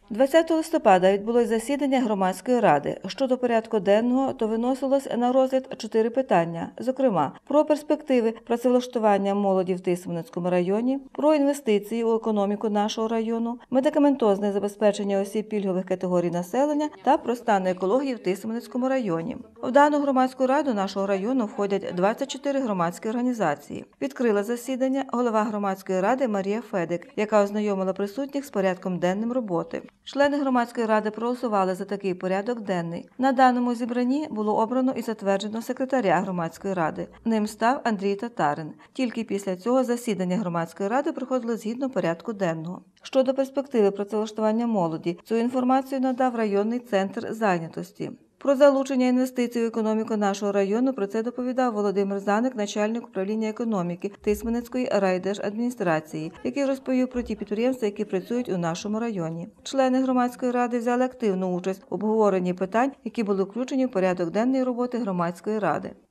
20 листопада відбулось засідання громадської ради. Щодо порядку денного, то виносилось на розгляд 4 питання, зокрема, про перспективи працевлаштування молоді в Тисменецькому районі, про інвестиції у економіку нашого району, медикаментозне забезпечення осіб пільгових категорій населення та про стан екології в Тисменецькому районі. В дану громадську раду нашого району входять 24 громадські організації. Відкрила засідання голова громадської ради Марія Федик, яка ознайомила присутніх з порядком денним роботи. Члени громадської ради проголосували за такий порядок денний. На даному зібранні було обрано і затверджено секретаря громадської ради. Ним став Андрій Татарин. Тільки після цього засідання громадської ради проходило згідно порядку денного. Щодо перспективи працевлаштування молоді, цю інформацію надав районний центр зайнятості. Про залучення інвестицій в економіку нашого району про це доповідав Володимир Заник, начальник управління економіки Тисменецької райдержадміністрації, який розповів про ті підприємства, які працюють у нашому районі. Члени громадської ради взяли активну участь в обговоренні питань, які були включені в порядок денний роботи громадської ради.